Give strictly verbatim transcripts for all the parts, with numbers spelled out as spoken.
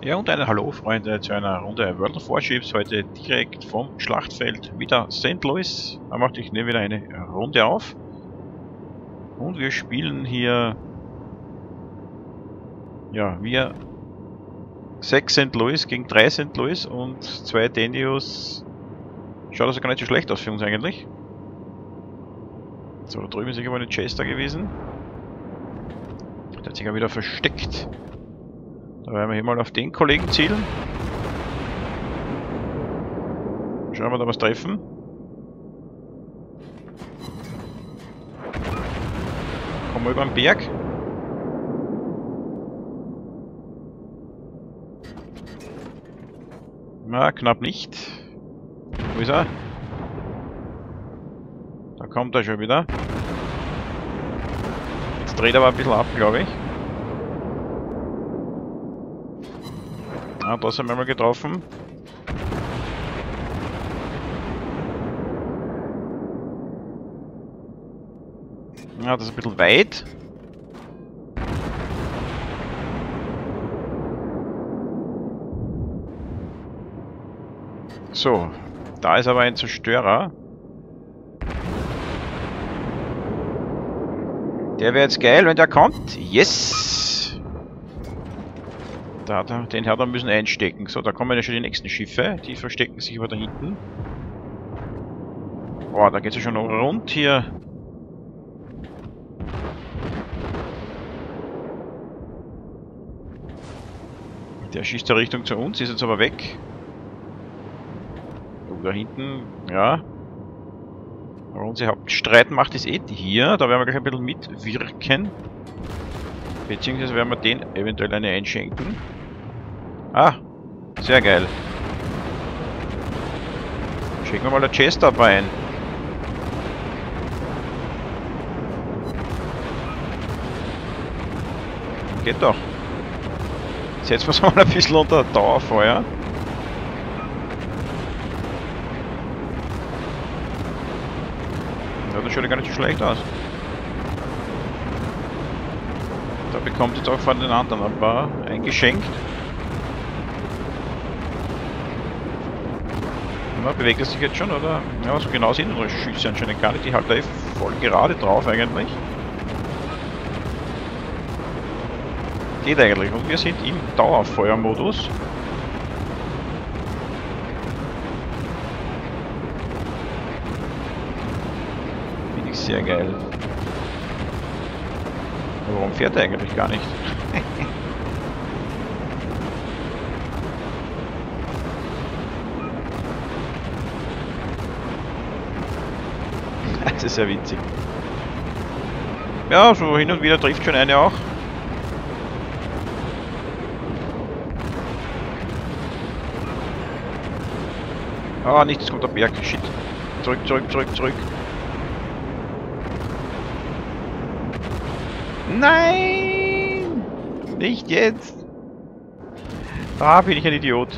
Ja, und ein Hallo, Freunde, zu einer Runde World of Warships. Heute direkt vom Schlachtfeld wieder Sankt Louis. Da machte ich wieder eine Runde auf. Und wir spielen hier... Ja, wir... sechs Sankt Louis gegen drei Sankt Louis und zwei Denius. Schaut also gar nicht so schlecht aus für uns eigentlich. So, da drüben ist irgendwo eine Chester gewesen. Der hat sich ja wieder versteckt. Da werden wir hier mal auf den Kollegen zielen. Schauen wir da was treffen. Kommen wir über den Berg. Na, knapp nicht. Wo ist er? Da kommt er schon wieder. Jetzt dreht er aber ein bisschen ab, glaube ich. Ah, da sind wir mal getroffen. Ja, das ist ein bisschen weit. So, da ist aber ein Zerstörer. Der wäre jetzt geil, wenn der kommt. Yes! Da, da, den Herr, da müssen einstecken. So, da kommen ja schon die nächsten Schiffe. Die verstecken sich aber da hinten. Boah, da geht es ja schon rund hier. Der schießt ja Richtung zu uns, ist jetzt aber weg. Oh, da hinten, ja. Aber unsere Hauptstreitmacht ist eh die hier. Da werden wir gleich ein bisschen mitwirken. Beziehungsweise werden wir den eventuell eine einschenken. Ah, sehr geil. Schicken wir mal der Chester dabei ein. Geht doch. Setzen wir es mal ein bisschen unter Dauerfeuer. Ja, das schaut ja gar nicht so schlecht aus. Da bekommt jetzt auch von den anderen ein paar eingeschenkt. Na, bewegt er sich jetzt schon, oder? Ja, so genau sind unsere Schüsse anscheinend gar nicht. Die halten da voll gerade drauf eigentlich. Geht eigentlich. Und wir sind im Dauerfeuermodus. Finde ich sehr geil. Aber warum fährt er eigentlich gar nicht? Das ist ja witzig. Ja, so hin und wieder trifft schon eine auch. Ah, nicht, es kommt der Berg. Shit. Zurück, zurück, zurück, zurück. Nein! Nicht jetzt! Da bin ich ein Idiot.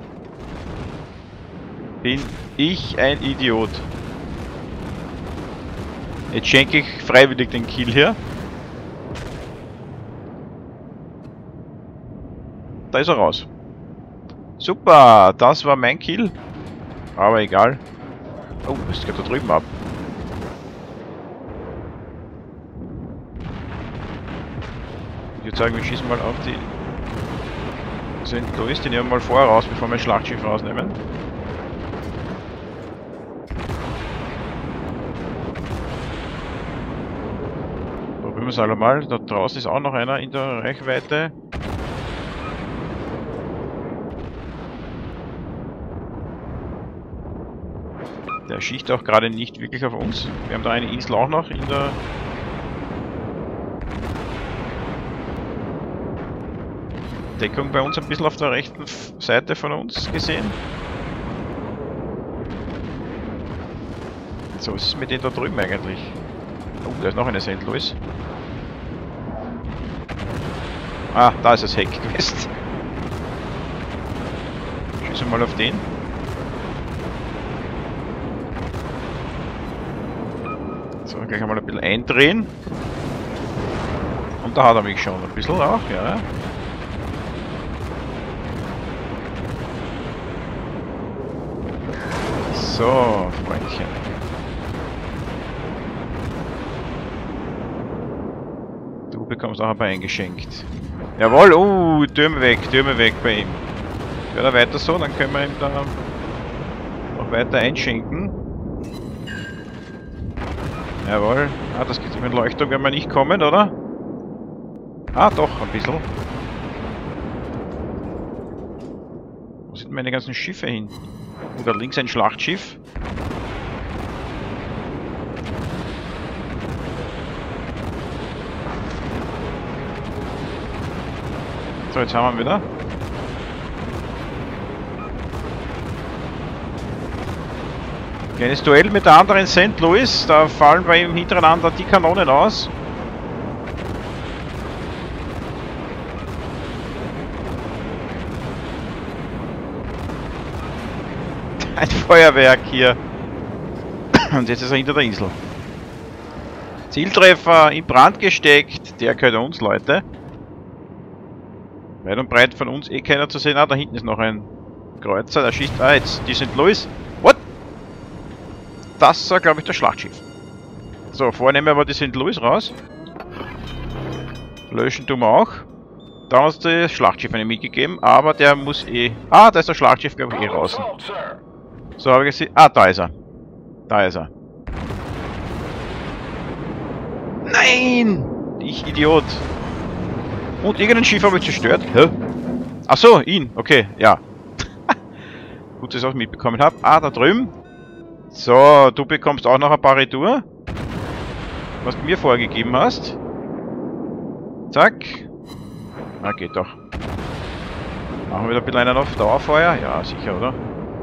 Bin ich ein Idiot. Jetzt schenke ich freiwillig den Kill hier. Da ist er raus. Super, das war mein Kill. Aber egal. Oh, das geht da drüben ab. Ich würde sagen, wir schießen mal auf die Sankt Louis, die nehmen wir mal vorher raus, bevor wir ein Schlachtschiff rausnehmen. Probieren wir es alle mal. Da draußen ist auch noch einer in der Reichweite. Der schießt auch gerade nicht wirklich auf uns. Wir haben da eine Insel auch noch in der... Deckung bei uns ein bisschen auf der rechten Seite von uns gesehen. So, was ist mit denen da drüben eigentlich? Oh, da ist noch eine Sankt Louis. Ah, da ist das Heck gewesen. Schießen wir mal auf den. So, gleich einmal ein bisschen eindrehen. Und da hat er mich schon ein bisschen auch, ja. So, Freundchen. Du bekommst auch ein paar eingeschenkt. Jawohl, uh, Türme weg, Türme weg bei ihm. Ja, da weiter so, dann können wir ihm da noch weiter einschenken. Jawohl. Ah, das geht mit Leuchtung, wenn wir nicht kommen, oder? Ah, doch, ein bisschen. Wo sind meine ganzen Schiffe hin? Und da links ein Schlachtschiff. So, jetzt haben wir ihn wieder. Kleines Duell mit der anderen Sankt Louis. Da fallen bei ihm hintereinander die Kanonen aus. Ein Feuerwerk hier. Und jetzt ist er hinter der Insel. Zieltreffer in Brand gesteckt. Der gehört uns, Leute. Weit und breit von uns eh keiner zu sehen. Ah, da hinten ist noch ein Kreuzer. Der schießt. Ah, jetzt die Sankt Louis. What? Das war, glaube ich, das Schlachtschiff. So, vorher nehmen wir aber die Sankt Louis raus. Löschen tun wir auch. Da haben wir uns das Schlachtschiff eine mitgegeben, aber der muss eh... Ah, da ist das Schlachtschiff, glaube ich, eh raus. So, habe ich gesehen. Ah, da ist er. Da ist er. Nein! Ich Idiot. Und irgendein Schiff habe ich zerstört. Hä? Achso, ihn. Okay, ja. Gut, dass ich es auch mitbekommen habe. Ah, da drüben. So, du bekommst auch noch ein paar Retour. Was du mir vorgegeben hast. Zack. Na, geht doch. Machen wir wieder ein bisschen einen auf Dauerfeuer? Ja, sicher, oder?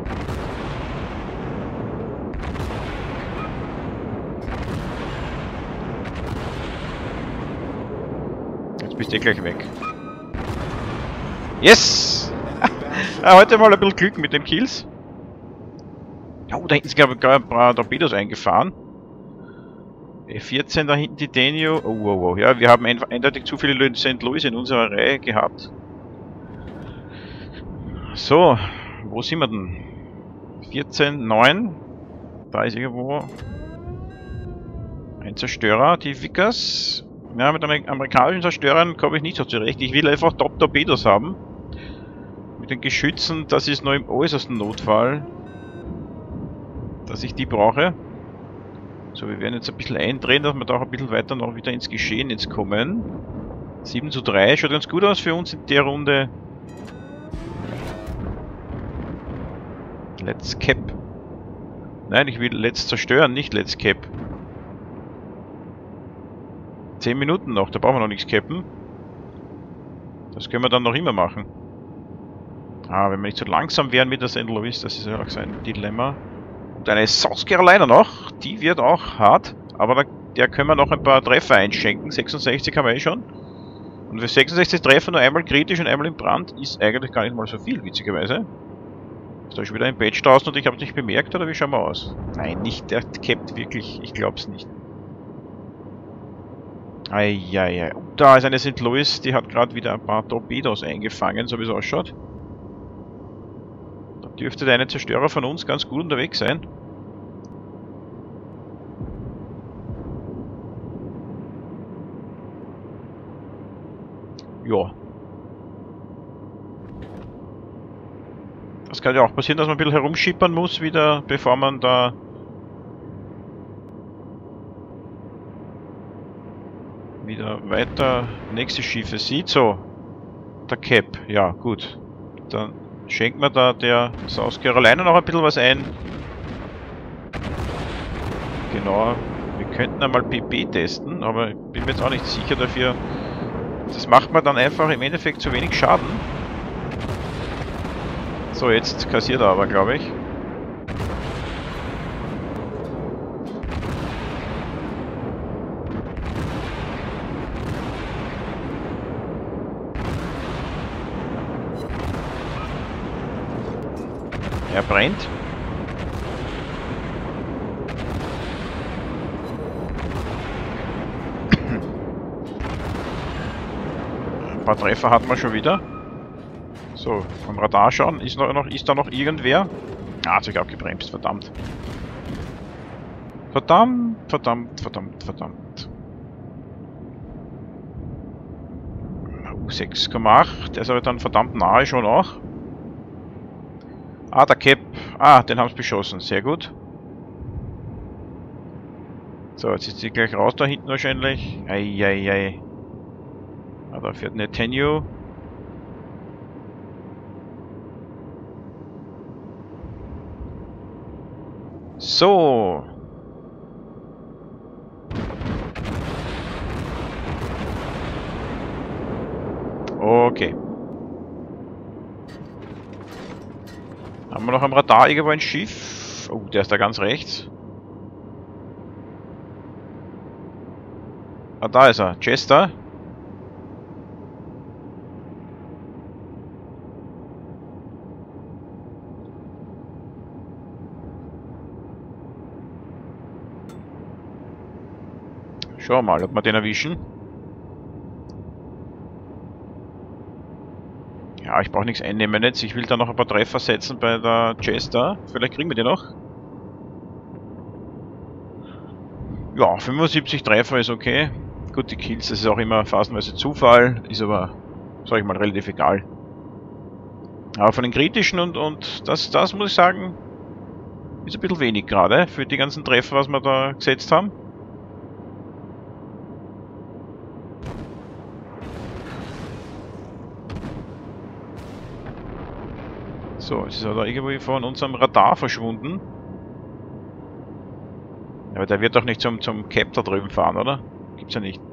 Jetzt bist du gleich weg. Yes! Ja, heute mal ein bisschen Glück mit den Kills. Oh, da hinten ist, glaube ich, gerade ein paar Torpedos eingefahren. E vierzehn, da hinten die Denio. Oh, oh, oh. Ja, wir haben eindeutig zu viele Sankt Louis in unserer Reihe gehabt. So, wo sind wir denn? vierzehn, neun. Da ist irgendwo ein Zerstörer, die Vickers. Ja, mit den amerikanischen Zerstörern komme ich nicht so zurecht. Ich will einfach Top-Torpedos haben. Mit den Geschützen, das ist nur im äußersten Notfall, dass ich die brauche. So, wir werden jetzt ein bisschen eindrehen, dass wir da auch ein bisschen weiter noch wieder ins Geschehen jetzt kommen. sieben zu drei, schaut ganz gut aus für uns in der Runde. Let's cap. Nein, ich will let's zerstören, nicht let's cap. zehn Minuten noch, da brauchen wir noch nichts cappen. Das können wir dann noch immer machen. Ah, wenn wir nicht so langsam wären mit der Sankt Louis, das ist ja auch so ein Dilemma. Und eine South Carolina noch, die wird auch hart, aber da, der können wir noch ein paar Treffer einschenken. sechsundsechzig haben wir eh schon. Und für sechsundsechzig Treffer nur einmal kritisch und einmal im Brand ist eigentlich gar nicht mal so viel, witzigerweise. Da ist schon wieder ein Badge draußen und ich habe es nicht bemerkt, oder wie schauen wir aus? Nein, nicht, der capt wirklich, ich glaub's nicht. Eieiei. Da ist eine Sankt Louis, die hat gerade wieder ein paar Torpedos eingefangen, so wie es ausschaut. Da dürfte der eine Zerstörer von uns ganz gut unterwegs sein. Ja. Das kann ja auch passieren, dass man ein bisschen herumschippern muss wieder, bevor man da wieder weiter nächste Schiffe sieht. So, der Cap, ja gut. Dann schenken wir da der South Carolina noch ein bisschen was ein. Genau, wir könnten einmal P P testen, aber ich bin mir jetzt auch nicht sicher dafür. Das macht man dann einfach im Endeffekt zu wenig Schaden. So, jetzt kassiert er aber, glaube ich. Er brennt. Ein paar Treffer hat man schon wieder. So, vom Radar schauen. Ist, noch, noch, ist da noch irgendwer? Ah, hat sich abgebremst, verdammt. Verdammt, verdammt, verdammt, verdammt. Uh, sechs Komma acht, der ist aber dann verdammt nahe schon auch. Ah, der Cap. Ah, den haben sie beschossen, sehr gut. So, jetzt ist sie gleich raus da hinten wahrscheinlich. Eieiei. Ah, da fährt eine Tenyu. So. Okay. Haben wir noch am Radar irgendwo ein Schiff? Oh, der ist da ganz rechts. Ah, da ist er. Chester. Schauen wir mal, ob wir den erwischen. Ja, ich brauche nichts einnehmen jetzt. Ich will da noch ein paar Treffer setzen bei der Chester. Vielleicht kriegen wir die noch. Ja, fünfundsiebzig Treffer ist okay. Gut, die Kills, das ist auch immer phasenweise Zufall. Ist aber, sag ich mal, relativ egal. Aber von den kritischen und, und das, das muss ich sagen, ist ein bisschen wenig gerade für die ganzen Treffer, was wir da gesetzt haben. So, jetzt ist er da irgendwo von unserem Radar verschwunden. Aber der wird doch nicht zum, zum Cap da drüben fahren, oder? Gibt's ja nicht.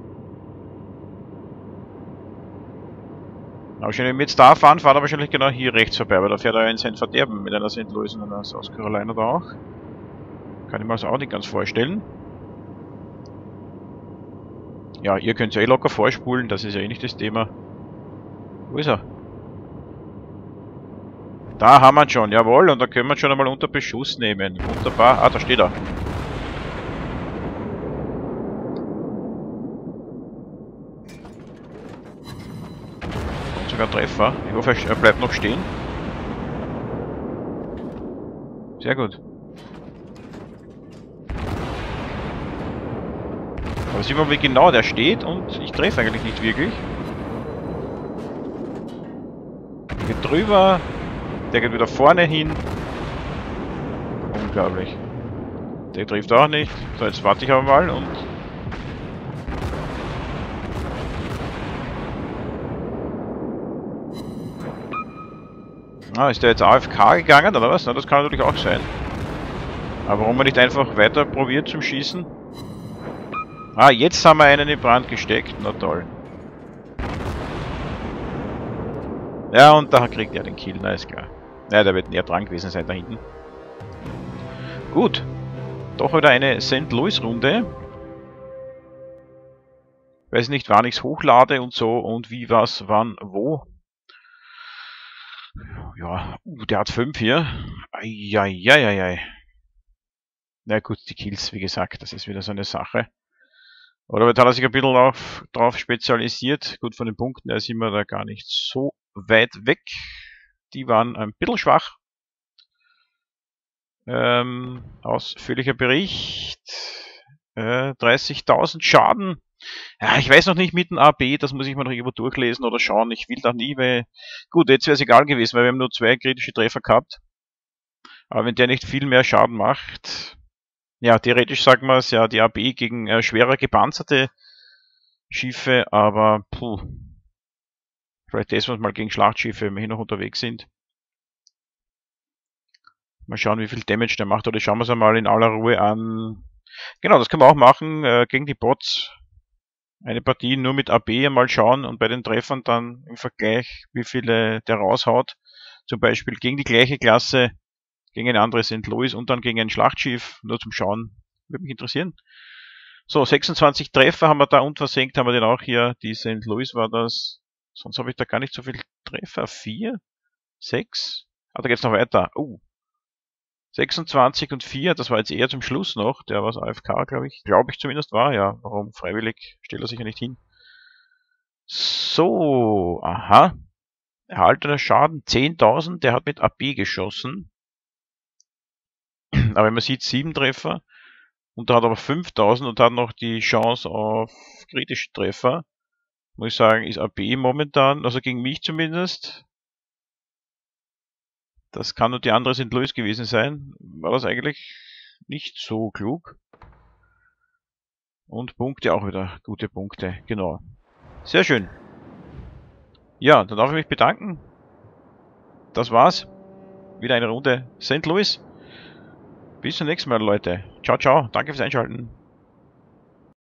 Aber schon, wenn wir jetzt da fahren, fahrt er wahrscheinlich genau hier rechts vorbei, weil da fährt er in sein Verderben mit einer Sankt Louis und einer South Carolina da auch. Kann ich mir also auch nicht ganz vorstellen. Ja, ihr könnt ja eh locker vorspulen, das ist ja eh nicht das Thema. Wo ist er? Da haben wir ihn schon, jawohl, und da können wir ihn schon einmal unter Beschuss nehmen. Wunderbar. Ah, da steht er. Und sogar Treffer. Ich hoffe, er bleibt noch stehen. Sehr gut. Aber sieht man, wie genau der steht und ich treffe eigentlich nicht wirklich. Der geht drüber. Der geht wieder vorne hin. Unglaublich. Der trifft auch nicht. So, jetzt warte ich aber mal und... Ah, ist der jetzt A F K gegangen oder was? Na, das kann natürlich auch sein. Aber warum man nicht einfach weiter probiert zum Schießen? Ah, jetzt haben wir einen in Brand gesteckt. Na toll. Ja, und da kriegt er den Kill, na ist klar. Ja, der wird näher dran gewesen sein da hinten. Gut. Doch wieder eine Sankt Louis Runde. Weiß nicht, wann ich es hochlade und so und wie, was, wann, wo. Ja, uh, der hat fünf hier. Eieieiei. Na gut, die Kills, wie gesagt, das ist wieder so eine Sache. Oder hat er sich ein bisschen auf, drauf spezialisiert. Gut, von den Punkten her sind wir da gar nicht so weit weg. Die waren ein bisschen schwach. Ähm, ausführlicher Bericht. Äh, dreißigtausend Schaden. Ja, ich weiß noch nicht mit dem A B, das muss ich mal noch irgendwo durchlesen oder schauen. Ich will da nie, weil... Gut, jetzt wäre es egal gewesen, weil wir haben nur zwei kritische Treffer gehabt. Aber wenn der nicht viel mehr Schaden macht... Ja, theoretisch sagen wir es ja, die A B gegen äh, schwerer gepanzerte Schiffe, aber puh. Vielleicht testen wir es mal gegen Schlachtschiffe, wenn wir hier noch unterwegs sind. Mal schauen, wie viel Damage der macht, oder schauen wir es einmal in aller Ruhe an. Genau, das können wir auch machen, äh, gegen die Bots. Eine Partie nur mit A B einmal schauen und bei den Treffern dann im Vergleich, wie viele der raushaut. Zum Beispiel gegen die gleiche Klasse, gegen ein anderes Sankt Louis und dann gegen ein Schlachtschiff, nur zum Schauen. Würde mich interessieren. So, sechsundzwanzig Treffer haben wir da unversenkt, haben wir den auch hier. Die Sankt Louis war das. Sonst habe ich da gar nicht so viel Treffer. vier, sechs. Ah, da geht's noch weiter. Oh. sechsundzwanzig und vier, das war jetzt eher zum Schluss noch. Der war A F K, glaube ich. Glaube ich zumindest war, ja. Warum? Freiwillig stellt er sich ja nicht hin. So, aha. Erhaltener Schaden zehntausend, der hat mit A B geschossen. Aber man sieht sieben Treffer und da hat aber fünftausend und hat noch die Chance auf kritische Treffer. Muss ich sagen, ist A B momentan, also gegen mich zumindest. Das kann nur die andere Sankt Louis gewesen sein. War das eigentlich nicht so klug. Und Punkte auch wieder. Gute Punkte, genau. Sehr schön. Ja, dann darf ich mich bedanken. Das war's. Wieder eine Runde Sankt Louis. Bis zum nächsten Mal, Leute. Ciao, ciao. Danke fürs Einschalten.